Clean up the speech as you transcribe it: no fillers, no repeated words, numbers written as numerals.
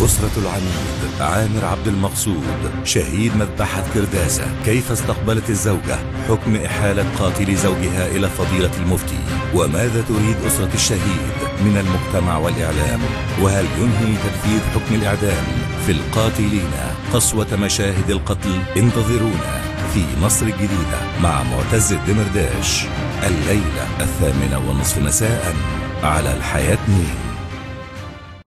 أسرة العميد عامر عبد المقصود شهيد مذبحة كرداسة، كيف استقبلت الزوجة حكم إحالة قاتل زوجها إلى فضيلة المفتي؟ وماذا تريد أسرة الشهيد من المجتمع والإعلام؟ وهل ينهي تنفيذ حكم الإعدام في القاتلين قسوة مشاهد القتل؟ انتظرونا في مصر الجديدة مع معتز الدمرداش الليلة 20:30 مساء على الحياة 2.